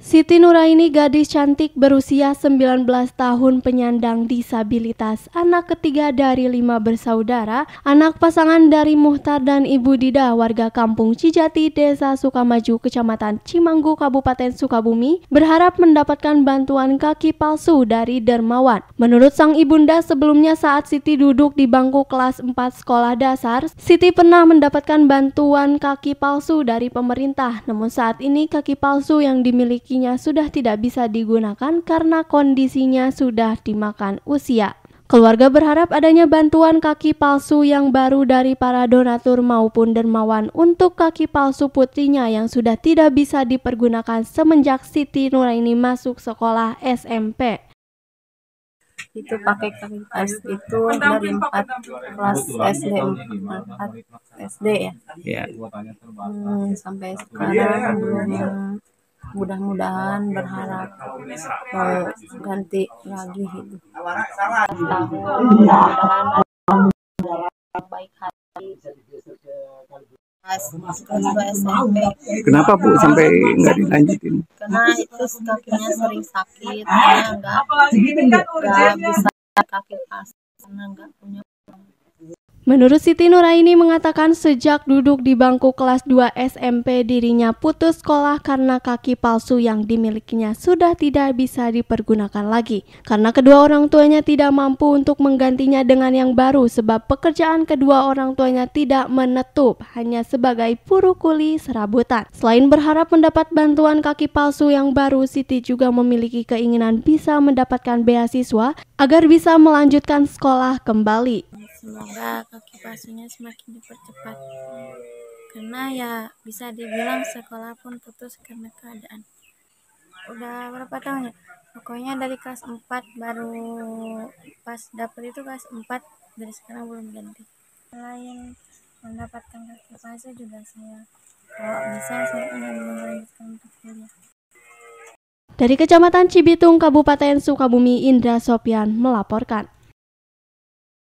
Siti Nuraini, gadis cantik berusia 19 tahun penyandang disabilitas, anak ketiga dari 5 bersaudara, anak pasangan dari Muhtar dan Ibu Dida, warga kampung Cijati, Desa Sukamaju, Kecamatan Cimanggu, Kabupaten Sukabumi, berharap mendapatkan bantuan kaki palsu dari dermawan. Menurut sang ibunda, sebelumnya saat Siti duduk di bangku kelas 4 sekolah dasar, Siti pernah mendapatkan bantuan kaki palsu dari pemerintah. Namun saat ini kaki palsu yang dimiliki sudah tidak bisa digunakan karena kondisinya sudah dimakan usia. Keluarga berharap adanya bantuan kaki palsu yang baru dari para donatur maupun dermawan untuk kaki palsu putrinya yang sudah tidak bisa dipergunakan semenjak Siti Nuraini masuk sekolah SMP. Itu pakai kaki palsu itu dari 4 kelas SD, 4 SD ya. Sampai sekarang belum. Mudah-mudahan berharap ganti lagi gitu. Mudah-mudahan baik hati. Kelas 2 SMP. Kenapa Bu sampai nggak dilanjutin? Karena itu kakinya sering sakit, karena nggak bisa kaki palsu, karena nggak punya. Menurut Siti Nuraini mengatakan sejak duduk di bangku kelas 2 SMP dirinya putus sekolah karena kaki palsu yang dimilikinya sudah tidak bisa dipergunakan lagi. Karena kedua orang tuanya tidak mampu untuk menggantinya dengan yang baru sebab pekerjaan kedua orang tuanya tidak menetap, hanya sebagai buruh kuli serabutan. Selain berharap mendapat bantuan kaki palsu yang baru, Siti juga memiliki keinginan bisa mendapatkan beasiswa agar bisa melanjutkan sekolah kembali. Semoga kaki palsunya semakin dipercepat, karena ya bisa dibilang sekolah pun putus karena keadaan. Udah berapa tahun ya? Pokoknya dari kelas 4 baru pas dapet itu kelas 4, dari sekarang belum ganti. Selain mendapatkan kaki palsu juga saya, kalau bisa saya ingin melanjutkan untuk kuliah. Dari Kecamatan Cibitung, Kabupaten Sukabumi, Indra Sopyan melaporkan.